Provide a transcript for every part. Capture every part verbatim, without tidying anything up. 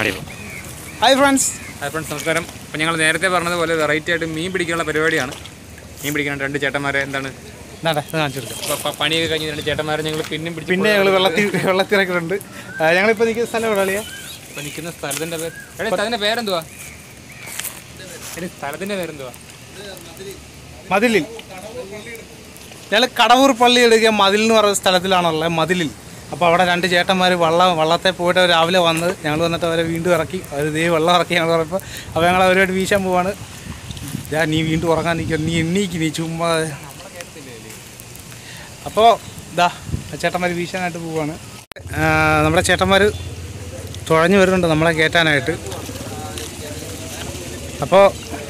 കാണിപ്പോൾ. Hi friends. Hi friends, നമസ്കാരം. അപ്പോൾ ഞങ്ങൾ നേരത്തെ പറഞ്ഞതുപോലെ വെറൈറ്റി ആയിട്ട് മീൻ പിടിക്കാനുള്ള പരിപാടിയാണ്. മീൻ പിടിക്കാൻ രണ്ട് ചേട്ടന്മാരെ എന്താണ് കാണിച്ചെടുക്കാം. പണിയൊക്കെ കഴിഞ്ഞ് രണ്ട് ചേട്ടന്മാരെ ഞങ്ങൾ പിന്നെയും പിടിച്ച് പിന്നെ ഞങ്ങൾ വെള്ളത്തിൽ വെള്ളത്തിറക്കിയിട്ടുണ്ട്. ഞങ്ങളിപ്പോൾ നിൽക്കുന്ന സ്ഥലം എവിടെയാ? ഇപ്പോൾ നിൽക്കുന്ന സ്ഥലത്തിൻ്റെ പേര് എടേ സ്ഥലത്തിൻ്റെ പേരെന്തുവാ? എടേ സ്ഥലത്തിൻ്റെ പേരെന്തുവാ? മതിലിൽ. ഞങ്ങൾ കടവൂർ പള്ളി എടുക്കുക മതിൽ എന്ന് പറയുന്ന സ്ഥലത്തിലാണുള്ളത്, മതിലിൽ. അപ്പോൾ അവിടെ രണ്ട് ചേട്ടന്മാർ വള്ളം വള്ളത്തെ പോയിട്ട് രാവിലെ വന്ന് ഞങ്ങൾ വന്നിട്ട് അവരെ വീണ്ടും ഇറക്കി. അവർ ഇതേ വെള്ളം ഇറക്കി ഞങ്ങൾ പറഞ്ഞപ്പോൾ അപ്പോൾ ഞങ്ങൾ അവരുമായിട്ട് വീശാൻ പോവാണ്. ഞാൻ നീ വീണ്ടും ഉറങ്ങാൻ നിൽക്കുക, നീ എണ്ണീക്ക്, നീ ചുമ്മാ. അപ്പോൾ ഇതാ ചേട്ടന്മാർ വീശാനായിട്ട് പോവാണ്. നമ്മുടെ ചേട്ടന്മാർ തുഴഞ്ഞു വരുന്നുണ്ട് നമ്മളെ കയറ്റാനായിട്ട്. അപ്പോൾ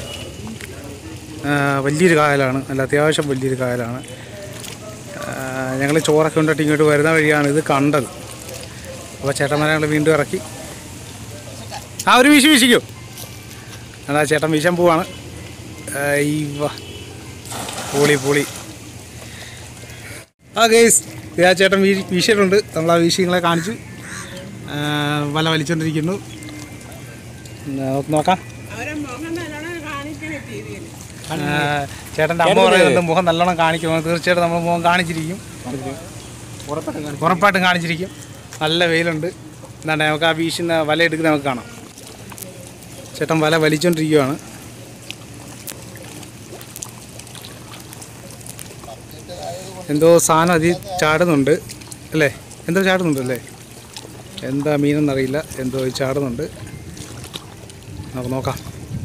വലിയൊരു കായലാണ്, നല്ല അത്യാവശ്യം വലിയൊരു കായലാണ്. ഞങ്ങൾ ചോറൊക്കെ കൊണ്ടിട്ട് ഇങ്ങോട്ട് വരുന്ന വഴിയാണ് ഇത് കണ്ടത്. അപ്പോൾ ചേട്ടന്മാരെ ഞങ്ങൾ വീണ്ടും ഇറക്കി. ആ ഒരു വീശി വീശിക്കോ. അതാ ചേട്ടൻ വീശാൻ പോവാണ്. ഈ പൊളി പൊളി. ആ ഗേസ്, ആ ചേട്ടൻ വീശി വീശിയിട്ടുണ്ട്. നമ്മൾ ആ വീശിങ്ങളെ കാണിച്ചു. വല വലിച്ചുകൊണ്ടിരിക്കുന്നു. നോക്കാം. ചേട്ടൻ്റെ അമ്മ പറയുന്നുണ്ട് മുഖം നല്ലോണം കാണിക്കണം. തീർച്ചയായിട്ടും നമ്മൾ മുഖം കാണിച്ചിരിക്കും, ഉറപ്പായിട്ടും കാണിച്ചിരിക്കും. നല്ല വെയിലുണ്ട്. എന്താണ്ട് നമുക്ക് ആ വീശുന്ന വല എടുക്കുന്ന നമുക്ക് കാണാം. ചേട്ടൻ വല വലിച്ചുകൊണ്ടിരിക്കുകയാണ്. എന്തോ സാധനം അതിൽ ചാടുന്നുണ്ട് അല്ലേ? എന്തോ ചാടുന്നുണ്ട് അല്ലേ? എന്താ മീനെന്നറിയില്ല, എന്തോ ചാടുന്നുണ്ട്. നമുക്ക് നോക്കാം.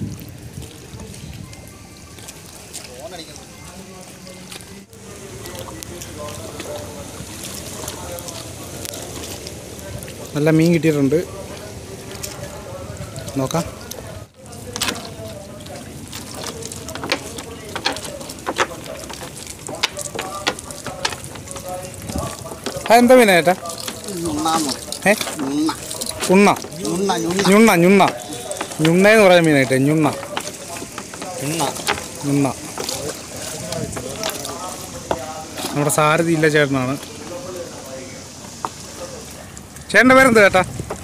നല്ല മീൻ കിട്ടിയിട്ടുണ്ട്. നോക്കാം. അതെന്താ മീനാ ചേട്ടാ? ഏ ഉണ്ണ ഞുണ്ണ ഞുണ്ണ ഞുണ്ണയെന്ന് പറയാൻ മീനായിട്ടെ. ഞുണ്ണ ഞുണ്ണ. നമ്മുടെ സാരഥി ഇല്ല ചേട്ടനാണ്. ചേട്ടൻ്റെ പേരെന്താ ചേട്ടാ?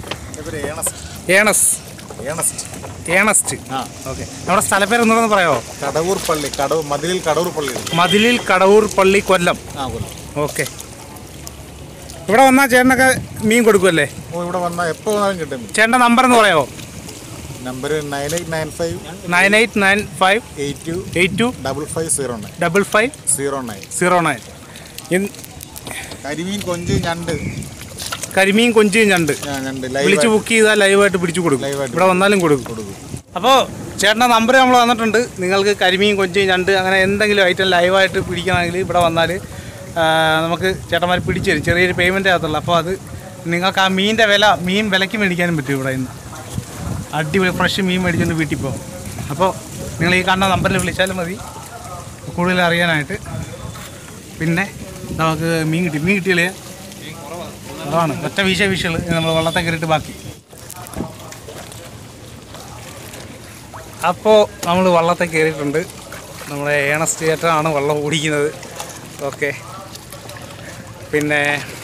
ഏണസ്. ഏണസ്റ്റ്. ഓക്കെ. നമ്മുടെ സ്ഥലപ്പേരെന്താണെന്ന് പറയാമോ? കടവൂർ പള്ളി. കടവൂർ മതിലിൽ കടവൂർ പള്ളി. മതിലിൽ കടവൂർ പള്ളി, കൊല്ലം. ഓക്കെ. ഇവിടെ വന്നാൽ ചേട്ടനൊക്കെ മീൻ കൊടുക്കുമല്ലേ? ഓ, ഇവിടെ വന്നാൽ എപ്പോൾ വന്നാലും കിട്ടും. ചേട്ടൻ്റെ നമ്പർ എന്ന് പറയാമോ? Number nine eight nine five nine eight nine five eight two eight two double five zero nine double five zero nine zero nine. കരിമീൻ, കൊഞ്ച്, ഞണ്ട്. കരിമീൻ, കൊഞ്ച്, ഞണ്ട് വിളിച്ച് ബുക്ക് ചെയ്താൽ ലൈവായിട്ട് പിടിച്ചു കൊടുക്കും. ഇവിടെ വന്നാലും കൊടുക്കും. അപ്പോൾ ചേട്ടൻ്റെ നമ്പർ നമ്മൾ തന്നിട്ടുണ്ട്. നിങ്ങൾക്ക് കരിമീൻ, കൊഞ്ച്, ഞണ്ട് അങ്ങനെ എന്തെങ്കിലും ഐറ്റം ലൈവായിട്ട് പിടിക്കണമെങ്കിൽ ഇവിടെ വന്നാൽ നമുക്ക് ചേട്ടന്മാർ പിടിച്ചു തരും. ചെറിയൊരു പേയ്മെൻറ്റ് ആകത്തുള്ളൂ. അപ്പോൾ അത് നിങ്ങൾക്ക് ആ മീനിൻ്റെ വില മീൻ വിലയ്ക്ക് മേടിക്കാനും പറ്റും. ഇവിടെ ഇന്ന് അടിപൊളി ഫ്രഷ് മീൻ മേടിച്ചുകൊണ്ട് വീട്ടിൽ പോകും. അപ്പോൾ നിങ്ങൾ ഈ കാണുന്ന നമ്പറിൽ വിളിച്ചാലും മതി കൂടുതൽ അറിയാനായിട്ട്. പിന്നെ നമുക്ക് മീൻ കിട്ടി മീൻ കിട്ടിയില്ലേ? അതാണ് ഒറ്റ വീശ വീശകൾ നമ്മൾ വള്ളത്തെ കയറിയിട്ട് ബാക്കി. അപ്പോൾ നമ്മൾ വള്ളത്തെ കയറിയിട്ടുണ്ട്. നമ്മുടെ ഏണസ്റ്റ് ചേട്ടനാണ് വള്ളം ഓടിക്കുന്നത്. ഓക്കെ. പിന്നെ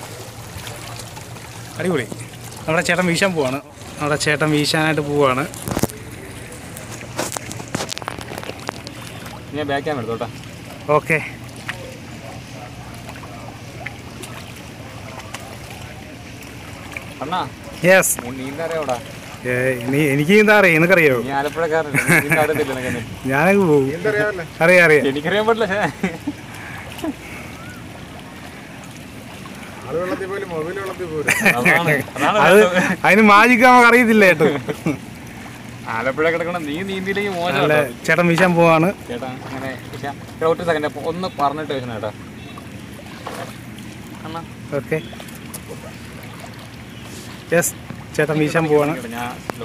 അടിപൊളി. നമ്മുടെ ചേട്ടൻ വീശാൻ പോവാണ്. നമ്മുടെ ചേട്ടൻ വീശാനായിട്ട് പോവാണ്. ഞാൻ ബാക്ക് ക്യാമറ എടുത്തോട്ടെ. ഓക്കെ. അണ്ണാ, യെസ്. നീന്തറിയോടാ? എനിക്ക് എന്താ അറിയാം, നിനക്കറിയോ? ഞാനങ്ങ് പോകും. അറിയാം അറിയാം. എനിക്കറിയാൻ പറ്റില്ല. അത് അതിന് മാജിക്ക് നമുക്ക് അറിയത്തില്ല കേട്ടോ. ആലപ്പുഴ കിടക്കണം. നീ നീന്തിയിലേക്ക് മോശം. ചേട്ടൻ വീശാൻ പോവാണ്. ചേട്ടാ അങ്ങനെ ഒരു സെക്കൻഡ് ഒന്ന് പറഞ്ഞിട്ട് വെക്കണം ചേട്ടാ. ഓക്കെ. യെസ്, ചേട്ടൻ വീശാൻ പോവാണ്. ഞാൻ സ്ലോ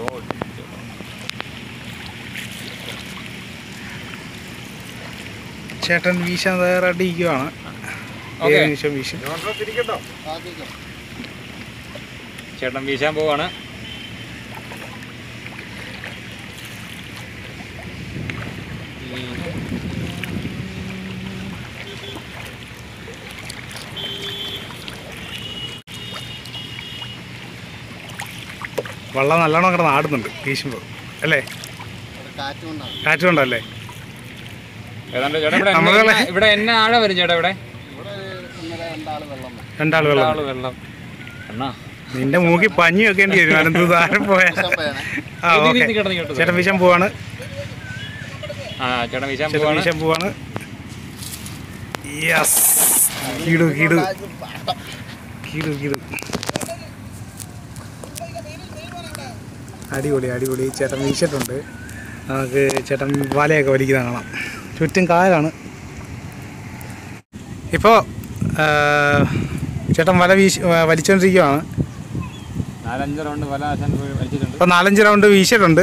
ചേട്ടൻ വീശാൻ തയ്യാറായിട്ട് ഇരിക്കുവാണ്. ചേട്ടൻ വീശാൻ പോവാണ്. വെള്ളം നല്ലോണം കിടന്ന് ആടുന്നുണ്ട് വീശുമ്പോൾ അല്ലേ? കാറ്റ് കൊണ്ടല്ലേ? ഏതാണ്ട് ചേട്ടാ ഇവിടെ എന്നെ- ഇവിടെ എന്നെ ആഴം വരും ചേട്ടാ. ഇവിടെ രണ്ടാൾ വെള്ളം. ആള് വെള്ളം എന്നാ നിന്റെ മൂക്കി പഞ്ഞി വെക്കേണ്ടി വരും അനന്ത് താരം പോയാ. ആ ഓക്കെ ചേട്ടൻ വീശാൻ പോവാണ്. ആ ചേട്ടൻ വീശാൻ ചേട്ടൻ പോവാണ്. വീശാൻ പോവാണ്. യെസ്, കീടു കീടു കീടു കീടു അടിപൊളി അടിപൊളി. ചേട്ടൻ വീശിട്ടുണ്ട്. നമുക്ക് ചേട്ടൻ വലയൊക്കെ വലിക്കുന്ന കാണാം. ചുറ്റും കായലാണ്. ഇപ്പോൾ ചേട്ടൻ വല വീശി വലിച്ചുകൊണ്ടിരിക്കുകയാണ്. നാലഞ്ച് റൗണ്ട് വല വലിച്ചിട്ടുണ്ട്. ഇപ്പോൾ നാലഞ്ച് റൗണ്ട് വീശിയിട്ടുണ്ട്.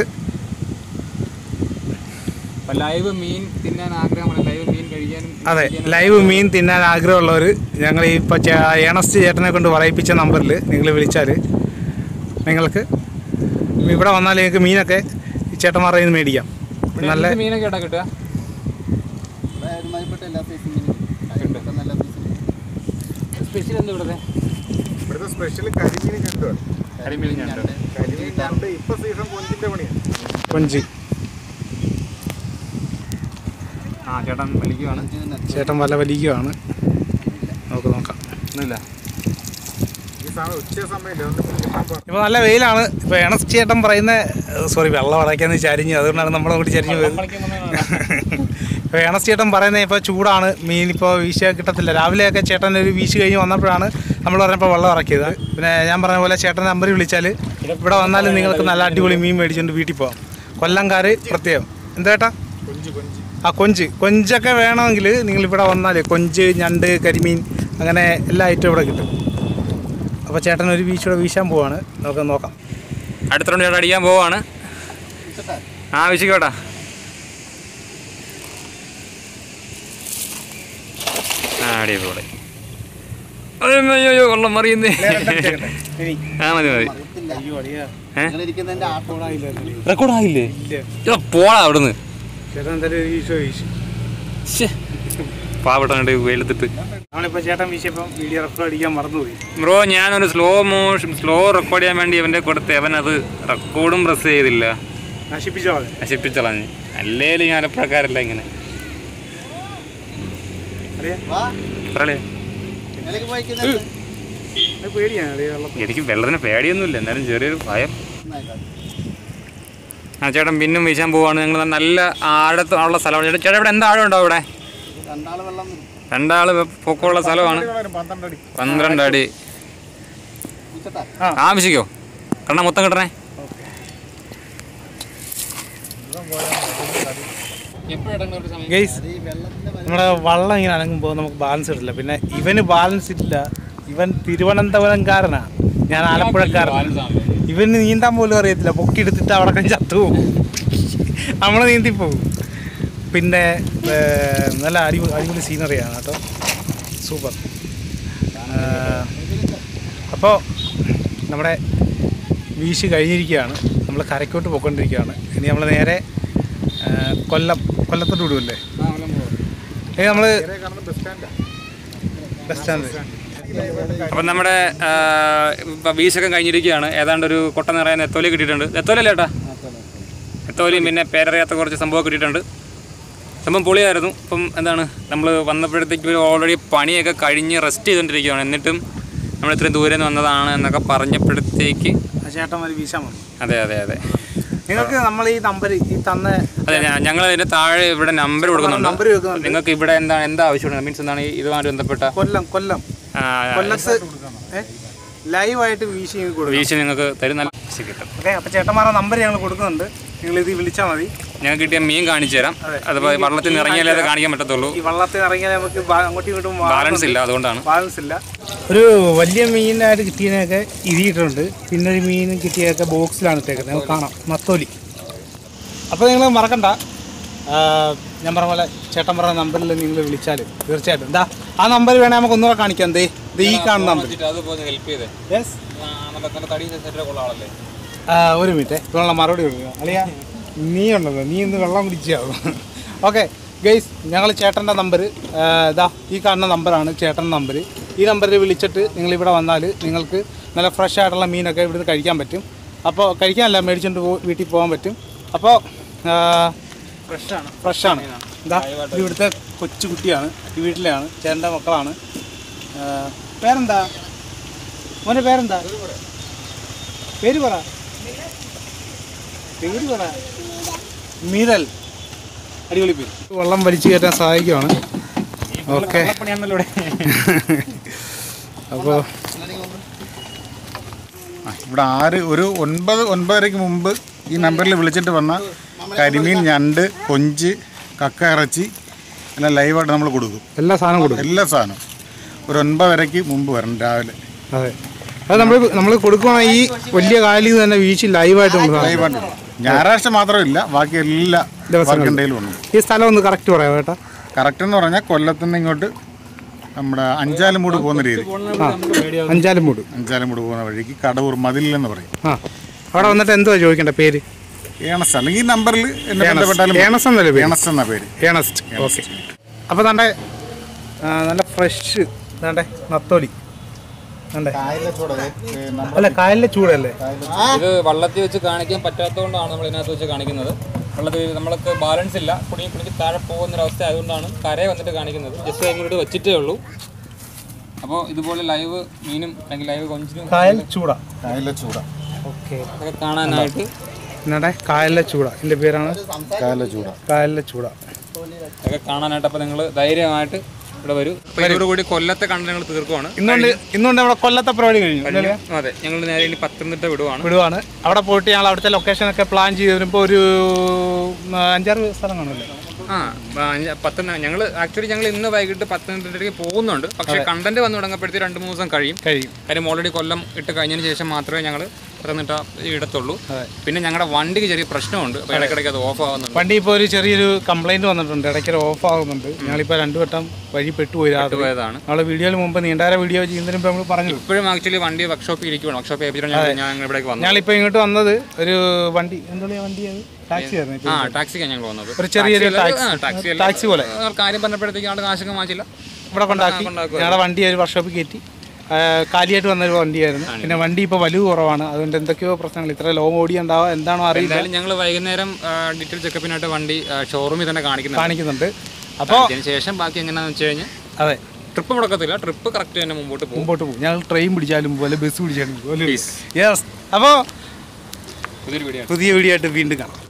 അപ്പോൾ ലൈവ് മീൻ തിന്നാൻ ആഗ്രഹമാണ്. ലൈവ് മീൻ കഴിക്കാനും. അതെ, ലൈവ് മീൻ തിന്നാൻ ആഗ്രഹമുള്ളവർ ഞങ്ങൾ ഈ ഇപ്പോൾ ഏണസ്റ്റ് ചേട്ടനെ കൊണ്ട് പറയിപ്പിച്ച നമ്പറിൽ നിങ്ങൾ വിളിച്ചാൽ നിങ്ങൾക്ക് ഇവിടെ വന്നാൽ നിങ്ങൾക്ക് മീനൊക്കെ ചേട്ടന്മാരുടെ കയ്യിൽ നിന്ന് മേടിക്കാം. നല്ല മീനൊക്കെ ഇടാ കിട്ടുക. സ്പെഷ്യൽ എന്താ ഇവിടുത്തെ? ഇവിടുത്തെ സ്പെഷ്യൽ കരിമീൻ ഞണ്ടാണ്. കരിമീൻ ഞണ്ട്. കരിമീൻ ഞണ്ട് ഇപ്പൊ സീസൺ കൊഞ്ചിന്റെ പണിയാണ്. കൊഞ്ച് ആ ചേട്ടൻ വലിക്കുവാണ്. ചേട്ടൻ വല വലിക്കുകയാണ്. നമുക്ക് നോക്കാം. ഒന്നുമില്ല. ഈ സമയം ഉച്ച സമയമില്ല, ഒന്ന് കിട്ടാൻ പാടില്ല. ഇപ്പോൾ നല്ല വെയിലാണ്. ഇപ്പോൾ ഏണസ്റ്റ് ചേട്ടൻ പറയുന്ന സോറി വെള്ളം അടയ്ക്കാന്ന് ചരിഞ്ഞ്, അതുകൊണ്ടാണ് നമ്മളങ്ങോട്ട് ചരിഞ്ഞ് പോയത്. ഇപ്പോൾ ഏണസ്റ്റ് ചേട്ടൻ പറയുന്നത് ഇപ്പോൾ ചൂടാണ്, മീൻ ഇപ്പോൾ വീശ കിട്ടത്തില്ല. രാവിലെയൊക്കെ ചേട്ടൻ ഒരു വീശ് കഴിഞ്ഞ് വന്നപ്പോഴാണ് നമ്മൾ പറഞ്ഞപ്പോൾ വെള്ളം ഇറക്കിയത്. പിന്നെ ഞാൻ പറഞ്ഞ പോലെ ചേട്ടൻ നമ്പറിൽ വിളിച്ചാൽ ഇവിടെ വന്നാൽ നിങ്ങൾക്ക് നല്ല അടിപൊളി മീൻ മേടിച്ചുകൊണ്ട് വീട്ടിൽ പോകാം. കൊല്ലംകാർ പ്രത്യേകം. എന്താ ചേട്ടാ? കൊഞ്ച് കൊഞ്ച് ആ കൊഞ്ച് കൊഞ്ചൊക്കെ വേണമെങ്കിൽ നിങ്ങളിവിടെ വന്നാൽ കൊഞ്ച്, ഞണ്ട്, കരിമീൻ അങ്ങനെ എല്ലാ ഐറ്റവും ഇവിടെ കിട്ടും. അപ്പോൾ ചേട്ടൻ ഒരു വീശൂടെ വീശാൻ പോവാണ്. നമുക്ക് നോക്കാം. അടുത്ത റൗണ്ട് ചേട്ടൻ അടിക്കാൻ പോവാണ്. ആ വീശിക്കോട്ടാ. ആ അടിപൊളി. അയ്യോ വെള്ളം മറിയുന്നേ. ആ മതി മതി. റെക്കോർഡായില്ലേ? പോടാ അവിടുന്ന്. ചേട്ടൻ എന്തായാലും ഒരു വീശോ വീശി. പാവട്ടങ്ങണ്ട് വെയിലത്തിട്ട്. നമ്മളിപ്പോൾ ചേട്ടൻ വീശിയപ്പം വീഡിയോ റെക്കോർഡ് അടിക്കാൻ മറന്നുപോയി. ബ്രോ ഞാനൊരു സ്ലോ മോഷൻ സ്ലോ റെക്കോർഡ് ചെയ്യാൻ വേണ്ടി അവൻ്റെ കൊടുത്ത് അവനത് റെക്കോർഡും പ്രസ് ചെയ്തില്ല. നശിപ്പിച്ചോ? നശിപ്പിച്ചളഞ്ഞ്. അല്ലേലും ഞാൻ ആലപ്പുഴക്കാരല്ല ഇങ്ങനെ. പറയേ എനിക്ക് വെള്ളത്തിന് പേടിയൊന്നുമില്ല, എന്നാലും ചെറിയൊരു ഭയം. ആ ചേട്ടൻ പിന്നും വീശാൻ പോവാണ്. ഞങ്ങൾ നല്ല ആഴത്ത് ഉള്ള സ്ഥലമാണ്. ചേട്ടാ ചേട്ടാ ഇവിടെ എന്താ ആഴം ഉണ്ടാവും? ഇവിടെ രണ്ടാള് പൊക്കമുള്ള സ്ഥലമാണ്. പന്ത്രണ്ട് അടി ആവശ്യിക്കോ? കാരണം മൊത്തം കിട്ടണേ. ഗൈസ്, നമ്മുടെ വള്ളം ഇങ്ങനെ അനങ്ങുമ്പോൾ നമുക്ക് ബാലൻസ് കിട്ടില്ല. പിന്നെ ഇവന് ബാലൻസ് ഇല്ല. ഇവൻ തിരുവനന്തപുരംകാരനാണ്, ഞാൻ ആലപ്പുഴക്കാരനാണ്. ഇവന് നീന്താൻ പോലും അറിയത്തില്ല. പൊക്കി എടുത്തിട്ട് അവിടെ ചത്തു പോകും. നമ്മൾ നീന്തിപ്പോകും. പിന്നെ നല്ല അടിപൊളി അടിപൊളി സീനറിയാണ് കേട്ടോ, സൂപ്പർ. അപ്പോൾ നമ്മുടെ വീശ് കഴിഞ്ഞിരിക്കുകയാണ്. നമ്മൾ കരയ്ക്കോട്ട് പോയിക്കൊണ്ടിരിക്കുകയാണ്. ഇനി നമ്മൾ നേരെ കൊല്ലം കൊല്ലത്തോട്ട് വിടുമല്ലേ? ഇനി നമ്മൾ ബസ് സ്റ്റാൻഡ്. അപ്പം നമ്മുടെ വീശൊക്കെ കഴിഞ്ഞിരിക്കുകയാണ്. ഏതാണ്ട് ഒരു കൊട്ട നിറയാൻ നെത്തോലി കിട്ടിയിട്ടുണ്ട്. നെത്തോലല്ലേ ചേട്ടാ? നെത്തോലിയും പിന്നെ പേരറിയാത്ത കുറച്ച് സംഭവം കിട്ടിയിട്ടുണ്ട്. സംഭവം പൊളിയായിരുന്നു. ഇപ്പം എന്താണ് നമ്മൾ വന്നപ്പോഴത്തേക്ക് ഓൾറെഡി പണിയൊക്കെ കഴിഞ്ഞ് റെസ്റ്റ് ചെയ്തുകൊണ്ടിരിക്കുകയാണ്. എന്നിട്ടും നമ്മൾ ഇത്രയും ദൂരെ നിന്ന് വന്നതാണ് എന്നൊക്കെ പറഞ്ഞപ്പോഴത്തേക്ക് ചേട്ടന്മാർ വീശാൻ വന്നു. അതെ അതെ അതെ. നിങ്ങൾക്ക് നമ്മൾ ഈ നമ്പർ ഈ തന്ന അതെ ഞങ്ങൾ അതിൻ്റെ താഴെ ഇവിടെ നമ്പർ കൊടുക്കുന്നുണ്ട്. നമ്പർ വെക്കുന്നുണ്ട്. നിങ്ങൾക്ക് ഇവിടെ എന്താണ് എന്താ ആവശ്യമുണ്ട്? മീൻസ് എന്താണ് ഇതുമായിട്ട് ബന്ധപ്പെട്ട കൊല്ലം കൊല്ലം കൊല്ലത്ത് ലൈവായിട്ട് വീശി കൊടുക്കും. വീശി നിങ്ങൾക്ക് തരും, നല്ല കിട്ടും. ഓക്കെ, അപ്പോൾ ചേട്ടന്മാരുടെ നമ്പർ ഞങ്ങൾ കൊടുക്കുന്നുണ്ട്. നിങ്ങൾ ഇത് വിളിച്ചാൽ മതി. ഞങ്ങൾക്ക് കിട്ടിയ മീൻ കാണിച്ചു തരാം. അതുപോലെ വള്ളത്തിൽ നിന്ന് ഇറങ്ങിയാലേ അത് കാണിക്കാൻ പറ്റത്തുള്ളൂ. ഈ വള്ളത്തിൽ ഇറങ്ങിയാൽ നമുക്ക് അങ്ങോട്ടും ഇങ്ങോട്ടും ബാലൻസ് ഇല്ല, അതുകൊണ്ടാണ്. ബാലൻസ് ഇല്ല. ഒരു വലിയ മീനായിട്ട് കിട്ടിയതിനൊക്കെ ഇരിയിട്ടുണ്ട്. പിന്നെ ഒരു മീൻ കിട്ടിയൊക്കെ ബോക്സിലാണ് ഇട്ടേക്കുന്നത്. നമുക്ക് കാണാം, നത്തോലി. അപ്പോൾ നിങ്ങൾ മറക്കണ്ട, ഞാൻ പറഞ്ഞ പോലെ ചേട്ടൻ പറഞ്ഞ നമ്പറിൽ നിങ്ങൾ വിളിച്ചാൽ തീർച്ചയായിട്ടും എന്താ ആ നമ്പർ വേണേൽ നമുക്ക് ഒന്നുകൂടെ കാണിക്കാം. ദേ ഈ കാണുന്ന നമ്പർ. യെസ്, ഒരു മിനിറ്റ് ഇതുള്ള മറുപടി കൊടുക്കുക. അളിയാ നീ ഉണ്ടല്ലോ, നീ ഇന്ന് വെള്ളം കുടിച്ചാവും. ഓക്കെ ഗൈസ്, ഞങ്ങൾ ചേട്ടൻ്റെ നമ്പർ ഇതാ ഈ കാണുന്ന നമ്പറാണ് ചേട്ടൻ്റെ നമ്പർ. ഈ നമ്പറിൽ വിളിച്ചിട്ട് നിങ്ങളിവിടെ വന്നാൽ നിങ്ങൾക്ക് നല്ല ഫ്രഷ് ആയിട്ടുള്ള മീനൊക്കെ ഇവിടുന്ന് കഴിക്കാൻ പറ്റും. അപ്പോൾ കഴിക്കാനല്ല മേടിച്ചുകൊണ്ട് പോ വീട്ടിൽ പോകാൻ പറ്റും. അപ്പോൾ ഫ്രഷാണ് ഫ്രഷാണ് എന്താ ഇത് ഇവിടുത്തെ കൊച്ചു കുട്ടിയാണ്, ഈ വീട്ടിലെയാണ്, ചേട്ടൻ്റെ മക്കളാണ്. പേരെന്താ മോനെ? പേരെന്താ? പേര് പറ, പേര് പറ. മീരൽ. അടിപൊളി പേര്. വെള്ളം വലിച്ചു കയറ്റാൻ സഹായിക്കുവാണ്. ഓക്കെ. അപ്പോൾ ഇവിടെ ആറ് ഒരു ഒൻപത് ഒൻപതരയ്ക്ക് മുമ്പ് ഈ നമ്പറിൽ വിളിച്ചിട്ട് വന്നാൽ കരിമീൻ, ഞണ്ട്, കൊഞ്ച്, കക്ക ഇറച്ചി എല്ലാം ലൈവായിട്ട് നമ്മൾ കൊടുക്കും. എല്ലാ സാധനവും കൊടുക്കും. എല്ലാ സാധനവും ഒരു ഒൻപതരയ്ക്ക് മുമ്പ് വരണം രാവിലെ. അതെ, അത് നമ്മൾ നമ്മൾ കൊടുക്കുകയാണെങ്കിൽ ഈ വലിയ കാലിൽ തന്നെ വീശി ലൈവായിട്ട് ലൈവായിട്ട് ഞായറാഴ്ച മാത്രമില്ല, ബാക്കി എല്ലാ ദിവസങ്ങളിലും ഉണ്ട്. ഈ സ്ഥലം ഒന്ന് കറക്റ്റ് പറയാം കേട്ടോ. കറക്റ്റ് എന്ന് പറഞ്ഞാൽ കൊല്ലത്തുനിന്ന് ഇങ്ങോട്ട് നമ്മുടെ അഞ്ചാലുമൂട് പോകുന്ന രീതി. അഞ്ചാലുമൂട് അഞ്ചാലുമൂട് പോകുന്ന വഴിക്ക് കടവൂർ മതിലെന്ന് പറയും. ആ, അവിടെ വന്നിട്ട് എന്തുവാ ചോദിക്കേണ്ട പേര്? ഏണസ്, അല്ലെങ്കിൽ ഈ നമ്പറിൽ എന്നെ ബന്ധപ്പെട്ടാലും ഏണസ് എന്നല്ലേ പേര്? ഏണസ് എന്ന പേര്. ഏണസ്റ്റ്. ഓക്കെ. അപ്പോൾ തൻ്റെ നല്ല ഫ്രഷ് തൻ്റെ നത്തോലി. അല്ല, കായലിലെ ചൂടല്ലേ ഇത്? വള്ളത്തിൽ വെച്ച് കാണിക്കാൻ പറ്റാത്തതുകൊണ്ടാണ് നമ്മൾ ഇതിനകത്ത് വെച്ച് കാണിക്കുന്നത്. വെള്ളത്തിൽ നമ്മൾക്ക് ബാലൻസ് ഇല്ല, കുടുങ്ങി കുടുങ്ങി താഴെ പോകുന്നൊരവസ്ഥ ആയതുകൊണ്ടാണ് കരയെ വന്നിട്ട് കാണിക്കുന്നത്. ജസ്റ്റ് ഇങ്ങോട്ട് വെച്ചിട്ടേ ഉള്ളൂ. അപ്പോൾ ഇതുപോലെ ലൈവ് മീനും അല്ലെങ്കിൽ ലൈവ് കൊഞ്ചിനും കായൽ ചൂട. കായലിലെ ചൂട. ഓക്കെ. അതൊക്കെ കാണാനായിട്ട് എന്നാടെ കായലിലെ ചൂട, എൻ്റെ പേരാണ് കായലിലെ ചൂട. കായലിലെ ചൂട. അതൊക്കെ കാണാനായിട്ട് അപ്പോൾ നിങ്ങൾ ധൈര്യമായിട്ട് ഇവിടെ വരും. ഇതോടുകൂടി കൊല്ലത്തെ കണ്ട് ഞങ്ങൾ തീർക്കുവാണ്. ഇന്നുകൊണ്ട് ഇന്നുകൊണ്ട് നമ്മുടെ കൊല്ലത്തെ പരിപാടി കഴിഞ്ഞു. അതെ, ഞങ്ങൾ നേരെ ഇനി പത്തനംതിട്ട വിടുവാണ് വിടുവാണ് അവിടെ പോയിട്ട് ഞങ്ങൾ അവിടുത്തെ ലൊക്കേഷനൊക്കെ പ്ലാൻ ചെയ്ത് വരുമ്പോൾ ഒരു അഞ്ചാറ് സ്ഥലം കാണുമല്ലോ. ആ, പത്തന ഞങ്ങൾ ആക്ച്വലി ഞങ്ങൾ ഇന്ന് വൈകിട്ട് പത്തനംതിട്ടയ്ക്ക് പോകുന്നുണ്ട്. പക്ഷേ കണ്ടന്റ് വന്ന് തുടങ്ങുമ്പോഴത്തേക്ക് രണ്ട് മൂന്ന് ദിവസം കഴിയും കഴിയും കാര്യം ഓൾറെഡി കൊല്ലം ഇട്ട് കഴിഞ്ഞതിന് ശേഷം മാത്രമേ ഞങ്ങൾ പത്തനംതിട്ട ഇടത്തുള്ളൂ. പിന്നെ ഞങ്ങളുടെ വണ്ടിക്ക് ചെറിയ പ്രശ്നമുണ്ട്, അപ്പോൾ ഇടയ്ക്കിടയ്ക്ക് അത് ഓഫ് ആകുന്നുണ്ട്. വണ്ടി ഇപ്പോൾ ഒരു ചെറിയൊരു കംപ്ലൈൻറ്റ് വന്നിട്ടുണ്ട്, ഇടയ്ക്ക് ഓഫ് ആകുന്നുണ്ട്. ഞങ്ങളിപ്പോൾ രണ്ടു വട്ടം വഴി പെട്ടുപോയതാണ്. നമ്മളെ വീഡിയോയിൽ മുമ്പ് നീണ്ടാര വീഡിയോ ചെയ്യുന്നതിന് മുമ്പ് നമ്മൾ പറഞ്ഞു. ഇപ്പോഴും ആക്ച്വലി വണ്ടി വർക്ക്ഷോപ്പിൽ ഇരിക്കുകയാണ്. വർക്ക്ഷോപ്പ് ഏൽപ്പിച്ചിട്ട് ഞാൻ ഇവിടേക്ക് വന്നു. ഞങ്ങളിപ്പോൾ ഇങ്ങോട്ട് വന്നത് ഒരു വണ്ടി എന്താ വണ്ടി അത് ടാക്സി ആയിരുന്നു. ആ, ടാക്സിക്കാണ് ഞങ്ങൾ വന്നത്. ഒരു ചെറിയൊരു ടാക്സി ടാക്സി പോലെ കാര്യം പറഞ്ഞപ്പോഴത്തേക്ക് ആൾ കാശൊക്കെ മാറ്റില്ല, ഇവിടെ കൊണ്ടാക്കി ഞങ്ങളുടെ വണ്ടി ഒരു വർക്ക്ഷോപ്പിൽ കയറ്റി. കാലിയായിട്ട് വന്നൊരു വണ്ടിയായിരുന്നു. പിന്നെ വണ്ടി ഇപ്പോൾ വലുവ് കുറവാണ്, അതുകൊണ്ട് എന്തൊക്കെയോ പ്രശ്നങ്ങൾ. ഇത്ര ലോങ് ഓടിയുണ്ടാവുക എന്താണോ അറിയില്ല. ഞങ്ങൾ വൈകുന്നേരം ഡീറ്റെയിൽ ചെക്കപ്പിനായിട്ട് വണ്ടി ഷോറൂമിൽ തന്നെ കാണിക്കുന്നുണ്ട്. അപ്പോൾ അതിന് ശേഷം ബാക്കി എങ്ങനെയാണെന്ന് വെച്ച് കഴിഞ്ഞാൽ അതെ ട്രിപ്പ് മുടക്കത്തില്ല, ട്രിപ്പ് കറക്റ്റ് തന്നെ മുമ്പോട്ട് പോകും മുമ്പോട്ട് പോകും ഞങ്ങൾ ട്രെയിൻ പിടിച്ചാലും പോലെ ബസ് പിടിച്ചാലും പോലെ. യെസ്. അപ്പോൾ പുതിയൊരു വീഡിയോ പുതിയ വീഡിയോ ആയിട്ട് വീണ്ടും കാണാം.